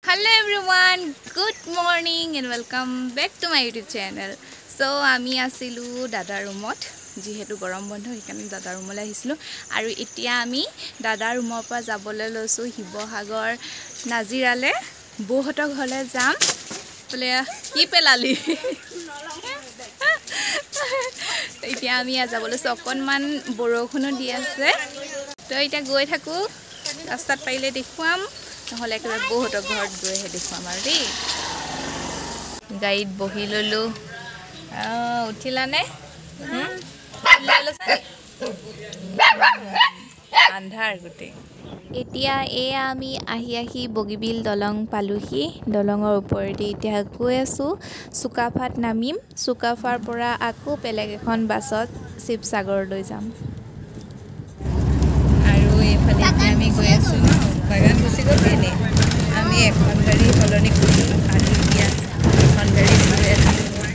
Hello everyone, good morning and welcome back to my YouTube channel. So আমি আছিলো দাদাৰ ৰুমত যিহেতু গৰম বন্ধ সেইকাৰণে দাদাৰ ৰুমলৈ আহিছিলো আৰু এতিয়া আমি দাদাৰ ৰুমৰ পৰা যাবলৈ লৈছো শিৱসাগৰ নাজিৰালে বৌহতৰ ঘৰলৈ যাম বলে কি পেলালি এতিয়া আমি যাবলৈ লৈছো অকনমান বৰষুণো দি আছে তো এতিয়া গৈ থাকো ৰাস্তাত পাইলে দেখুৱাম নহলে একেবাৰে বৌহতৰ ঘৰত গৈহে দেখুৱাম আৰু দেই গাড়ীত বহি ললো উঠিলানে আন্ধাৰ গোটেই এতিয়া এয়া আমি আহি বগীবিল দলং পালোহি দলঙৰ ওপৰেদি এতিয়া গৈ আছো সুকাফাত নামিম সুকাফাৰ পৰা আকৌ বেলেগ এখন বাছত শিৱসাগৰলৈ যাম আৰু এইফালে আমি গৈ আছো বাগান গুচি গ'লে আমি এখন গাড়ী সলনি কৰিলো আৰু এতিয়া এখন গাড়ী গৈ আছো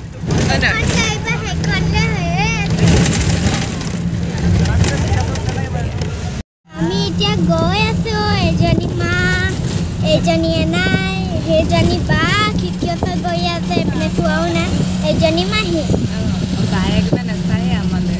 আমি এতিয়া গৈ আছো এজনী নাই সেইজনী বা খিকিয়ত গৈ আছে এপিনে চোৱাও নাই এজনী মাহী বাইকটা নাচায় আমালে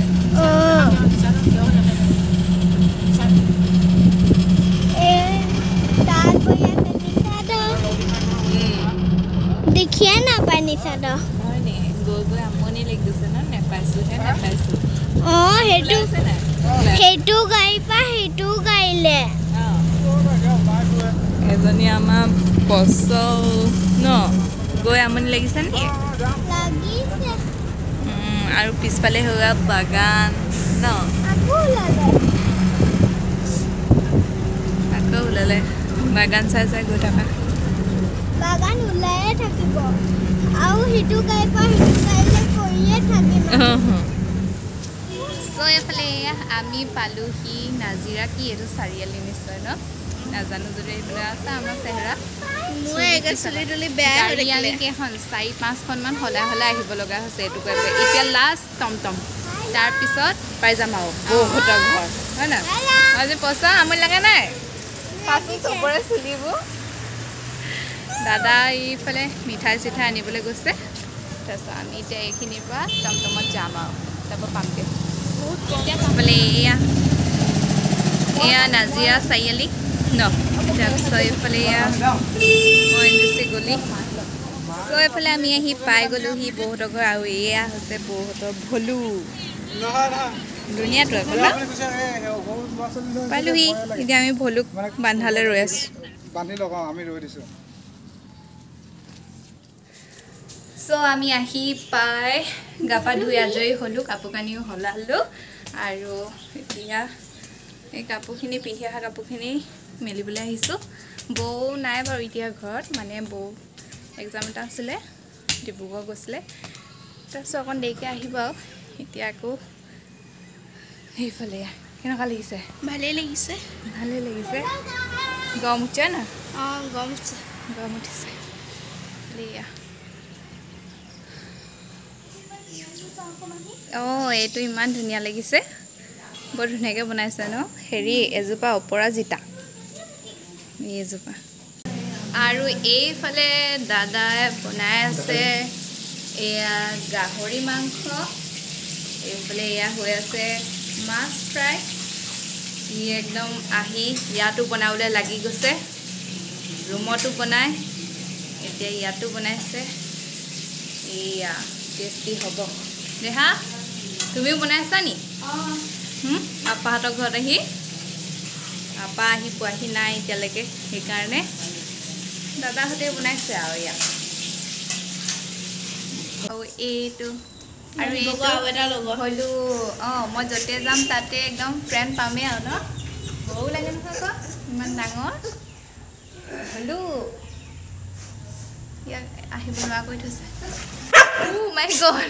দেখিয়ে নাপায় নিচাদ গৈ আমনি লাগিছে ন নেপাইছোহে নেপাইছো সেইটো গাড়ী পা সেইটো গাড়ীলে এজনী আমাৰ পছ ন গৈ আমনি লাগিছে নেকি আৰু পিছফালে হোৱা বাগান ন আকৌ ওলালে বাগান চাই গৈ থকা বাগান ওলায়ে থাকিব আৰু সেইটো গাড়ী পা সেইটো গাড়ীলে কৰিয়ে থাকিম সো এফালে আমি পালোহি নাজিৰা কি এইটো চাৰিআলি নিশ্চয় ন নাজানো যদি এইবিলাক আছে আমাৰ চেহেৰা মই একে চুলি বেয়া হৈ থাকিলে আমি কেইখন 4-5খনমান হলাই আহিব লগা হৈছে এইটো এতিয়া লাষ্ট টমটম তাৰপিছত পাই যাম আৰু বৌহতৰ ঘৰ হয় না আজি পইচা আমনি লাগে নাই পাছত চবৰে চুলিবোৰ দাদা এইফালে মিঠাই চিঠাই আনিবলৈ গৈছে তাৰপিছত আমি এতিয়া এইখিনিৰ পৰা টমটমত যাম আৰু তাৰপৰা পামগৈ এইফালে এয়া নাজিৰা চাৰিআলি ন তাৰপিছত এইফালে ONGC গলি চ' এইফালে আমি আহি পাই গ'লোহি বৌহতৰ ঘৰ আৰু এয়া হৈছে বৌহতৰ ভলু ধুনীয়াটো আকৌ ন পালোহি এতিয়া আমি ভলুক বান্ধালৈ ৰৈ আছো বান্ধি লগাওঁ আমি ৰৈ দিছোঁ চ' আমি আহি পাই গা পা ধুই আজৰি হ'লোঁ কাপোৰ কানিও সলালোঁ আৰু এতিয়া এই কাপোৰখিনি পিন্ধি অহা কাপোৰখিনি মেলিবলৈ আহিছোঁ বৌ নাই বাৰু এতিয়া ঘৰত মানে বৌ এক্সাম এটা আছিলে ডিব্ৰুগড় গৈছিলে তাৰপিছত অকণ দেৰিকৈ আহিব আৰু এতিয়া আকৌ সেইফালে কেনেকুৱা লাগিছে ভালেই লাগিছে গৰম উঠিছে না গৰম উঠিছে এইটো ইমান ধুনীয়া লাগিছে বৰ ধুনীয়াকৈ বনাইছে ন হেৰি এজোপা অপৰাজিতা এইজোপা আৰু এইফালে দাদাই বনাই আছে এয়া গাহৰি মাংস এইফালে এয়া হৈ আছে মাছ ফ্ৰাই ই একদম আহি ইয়াতো বনাবলৈ লাগি গৈছে ৰুমতো বনাই এতিয়া ইয়াতো বনাইছে এয়া টেষ্টি হ'ব দেহা তুমিও বনাইছা নি আপাহঁতৰ ঘৰত আহি আপা আহি পোৱাহি নাই এতিয়ালৈকে সেইকাৰণে দাদাহঁতে বনাইছে আৰু ইয়াত আৰু এইটো আৰু হলো মই য'তে যাম তাতে একদম ফ্ৰেণ্ড পামেই আৰু ন ভয়ো লাগে নহয় আকৌ ইমান ডাঙৰ হলো ইয়াক আহিব নোৱাৰা কৰি থৈছে মাই গড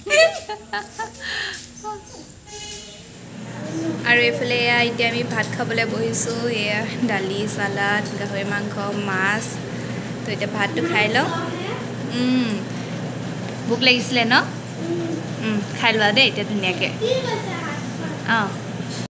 আৰু এইফালে এতিয়া আমি ভাত খাবলৈ বহিছোঁ এয়া দালি চালাড গাহৰি মাংস মাছ তো এতিয়া ভাতটো খাই লওঁ ভোক লাগিছিলে ন খাই লোৱা দেই এতিয়া ধুনীয়াকৈ